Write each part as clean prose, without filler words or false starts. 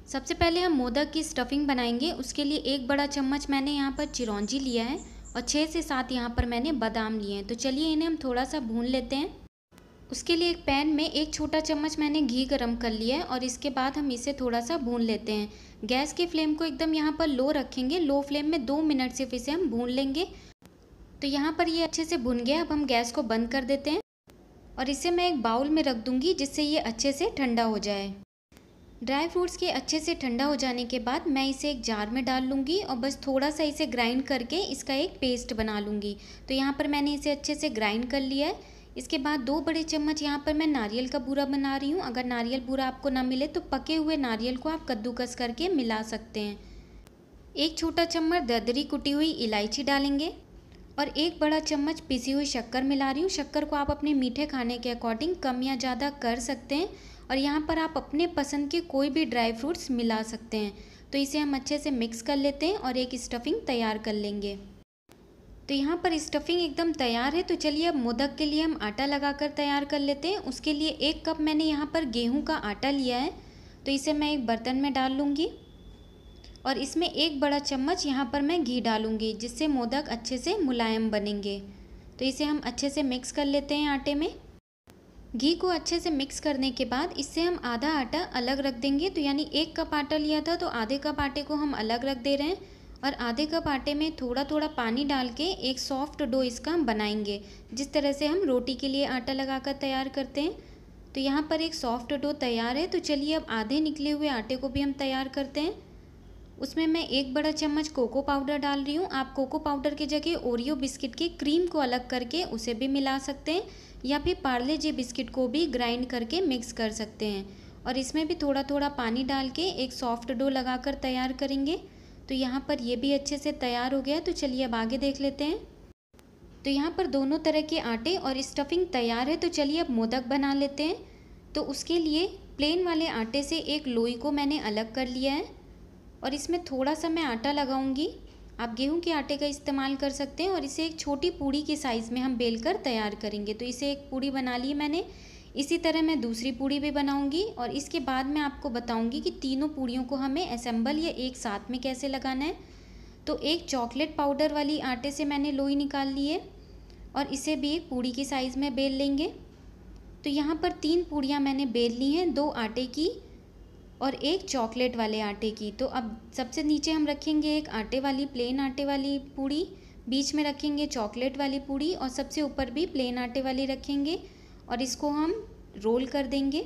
सबसे पहले हम मोदक की स्टफिंग बनाएंगे। उसके लिए एक बड़ा चम्मच मैंने यहाँ पर चिरौंजी लिया है और 6 से 7 यहाँ पर मैंने बादाम लिए हैं। तो चलिए इन्हें हम थोड़ा सा भून लेते हैं। उसके लिए एक पैन में एक छोटा चम्मच मैंने घी गरम कर लिया है और इसके बाद हम इसे थोड़ा सा भून लेते हैं। गैस की फ्लेम को एकदम यहाँ पर लो रखेंगे। लो फ्लेम में 2 मिनट सिर्फ इसे हम भून लेंगे। तो यहाँ पर ये अच्छे से भुन गया। अब हम गैस को बंद कर देते हैं और इसे मैं एक बाउल में रख दूँगी जिससे ये अच्छे से ठंडा हो जाए। ड्राई फ्रूट्स के अच्छे से ठंडा हो जाने के बाद मैं इसे एक जार में डाल लूँगी और बस थोड़ा सा इसे ग्राइंड करके इसका एक पेस्ट बना लूँगी। तो यहाँ पर मैंने इसे अच्छे से ग्राइंड कर लिया है। इसके बाद 2 बड़े चम्मच यहाँ पर मैं नारियल का बूरा बना रही हूँ। अगर नारियल बूरा आपको ना मिले तो पके हुए नारियल को आप कद्दूकस करके मिला सकते हैं। एक छोटा चम्मच दरदरी कुटी हुई इलायची डालेंगे और एक बड़ा चम्मच पिसी हुई शक्कर मिला रही हूँ। शक्कर को आप अपने मीठे खाने के अकॉर्डिंग कम या ज़्यादा कर सकते हैं और यहाँ पर आप अपने पसंद के कोई भी ड्राई फ्रूट्स मिला सकते हैं। तो इसे हम अच्छे से मिक्स कर लेते हैं और एक स्टफिंग तैयार कर लेंगे। तो यहाँ पर स्टफिंग एकदम तैयार है। तो चलिए अब मोदक के लिए हम आटा लगाकर तैयार कर लेते हैं। उसके लिए 1 कप मैंने यहाँ पर गेहूँ का आटा लिया है। तो इसे मैं एक बर्तन में डाल लूँगी और इसमें 1 बड़ा चम्मच यहाँ पर मैं घी डालूँगी जिससे मोदक अच्छे से मुलायम बनेंगे। तो इसे हम अच्छे से मिक्स कर लेते हैं आटे में। घी को अच्छे से मिक्स करने के बाद इससे हम आधा आटा अलग रख देंगे। तो यानी 1 कप आटा लिया था तो आधे कप आटे को हम अलग रख दे रहे हैं और आधे कप आटे में थोड़ा थोड़ा पानी डाल के एक सॉफ्ट डो इसका हम बनाएंगे, जिस तरह से हम रोटी के लिए आटा लगाकर तैयार करते हैं। तो यहाँ पर एक सॉफ्ट डो तैयार है। तो चलिए अब आधे निकले हुए आटे को भी हम तैयार करते हैं। उसमें मैं 1 बड़ा चम्मच कोको पाउडर डाल रही हूँ। आप कोको पाउडर की जगह ओरियो बिस्किट की क्रीम को अलग करके उसे भी मिला सकते हैं या फिर पार्ले जी बिस्किट को भी ग्राइंड करके मिक्स कर सकते हैं। और इसमें भी थोड़ा थोड़ा पानी डाल के एक सॉफ्ट डो लगाकर तैयार करेंगे। तो यहाँ पर ये भी अच्छे से तैयार हो गया। तो चलिए अब आगे देख लेते हैं। तो यहाँ पर दोनों तरह के आटे और स्टफिंग तैयार है। तो चलिए अब मोदक बना लेते हैं। तो उसके लिए प्लेन वाले आटे से एक लोई को मैंने अलग कर लिया है और इसमें थोड़ा सा मैं आटा लगाऊंगी। आप गेहूं के आटे का इस्तेमाल कर सकते हैं और इसे एक छोटी पूड़ी के साइज़ में हम बेलकर तैयार करेंगे। तो इसे एक पूड़ी बना ली मैंने। इसी तरह मैं दूसरी पूड़ी भी बनाऊंगी और इसके बाद मैं आपको बताऊंगी कि तीनों पूड़ियों को हमें असेंबल या एक साथ में कैसे लगाना है। तो एक चॉकलेट पाउडर वाली आटे से मैंने लोई निकाल ली है और इसे भी एक पूड़ी की साइज़ में बेल लेंगे। तो यहाँ पर 3 पूड़ियाँ मैंने बेल ली हैं, 2 आटे की और एक चॉकलेट वाले आटे की। तो अब सबसे नीचे हम रखेंगे एक आटे वाली प्लेन आटे वाली पूड़ी, बीच में रखेंगे चॉकलेट वाली पूड़ी और सबसे ऊपर भी प्लेन आटे वाली रखेंगे और इसको हम रोल कर देंगे।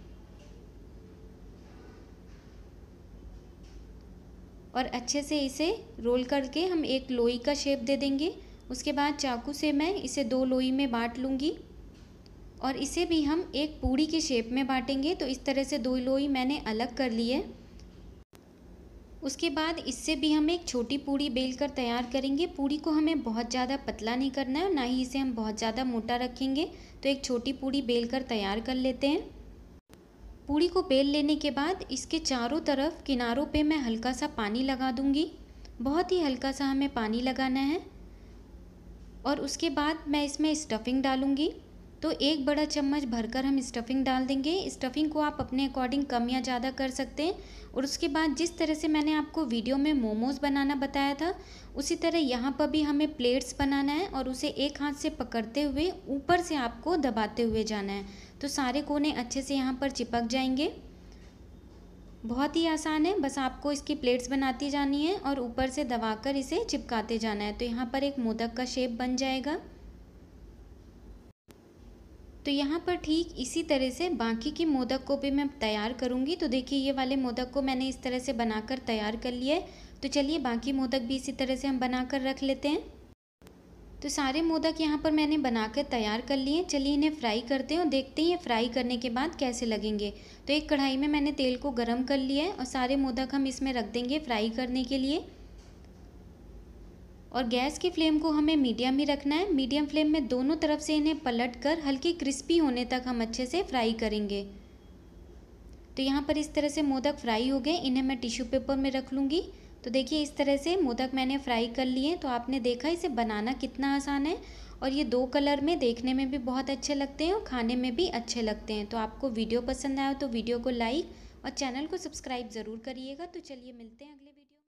और अच्छे से इसे रोल करके हम एक लोई का शेप दे देंगे। उसके बाद चाकू से मैं इसे 2 लोई में बांट लूँगी और इसे भी हम एक पूड़ी के शेप में बांटेंगे। तो इस तरह से 2 लोई मैंने अलग कर ली है। उसके बाद इससे भी हम एक छोटी पूड़ी बेल कर तैयार करेंगे। पूड़ी को हमें बहुत ज़्यादा पतला नहीं करना है और ना ही इसे हम बहुत ज़्यादा मोटा रखेंगे। तो एक छोटी पूड़ी बेल कर तैयार कर लेते हैं। पूड़ी को बेल लेने के बाद इसके चारों तरफ किनारों पे मैं हल्का सा पानी लगा दूंगी। बहुत ही हल्का सा हमें पानी लगाना है और उसके बाद मैं इसमें स्टफिंग डालूंगी। तो 1 बड़ा चम्मच भरकर हम स्टफिंग डाल देंगे। स्टफिंग को आप अपने अकॉर्डिंग कम या ज़्यादा कर सकते हैं। और उसके बाद जिस तरह से मैंने आपको वीडियो में मोमोज़ बनाना बताया था उसी तरह यहाँ पर भी हमें प्लेट्स बनाना है और उसे एक हाथ से पकड़ते हुए ऊपर से आपको दबाते हुए जाना है। तो सारे कोने अच्छे से यहाँ पर चिपक जाएंगे। बहुत ही आसान है, बस आपको इसकी प्लेट्स बनाती जानी है और ऊपर से दबाकर इसे चिपकाते जाना है। तो यहाँ पर एक मोदक का शेप बन जाएगा। तो यहाँ पर ठीक इसी तरह से बाकी की मोदक को भी मैं तैयार करूँगी। तो देखिए ये वाले मोदक को मैंने इस तरह से बनाकर तैयार कर लिया है। तो चलिए बाकी मोदक भी इसी तरह से हम बनाकर रख लेते हैं। तो सारे मोदक यहाँ पर मैंने बनाकर तैयार कर लिए। चलिए इन्हें फ्राई करते हैं और देखते हैं ये फ्राई करने के बाद कैसे लगेंगे। तो एक कढ़ाई में मैंने तेल को गर्म कर लिया है और सारे मोदक हम इसमें रख देंगे फ्राई करने के लिए। और गैस की फ्लेम को हमें मीडियम ही रखना है। मीडियम फ्लेम में दोनों तरफ से इन्हें पलटकर हल्की क्रिस्पी होने तक हम अच्छे से फ्राई करेंगे। तो यहाँ पर इस तरह से मोदक फ्राई हो गए। इन्हें मैं टिश्यू पेपर में रख लूँगी। तो देखिए इस तरह से मोदक मैंने फ्राई कर लिए। तो आपने देखा इसे बनाना कितना आसान है और ये 2 कलर में देखने में भी बहुत अच्छे लगते हैं और खाने में भी अच्छे लगते हैं। तो आपको वीडियो पसंद आया तो वीडियो को लाइक और चैनल को सब्सक्राइब ज़रूर करिएगा। तो चलिए मिलते हैं।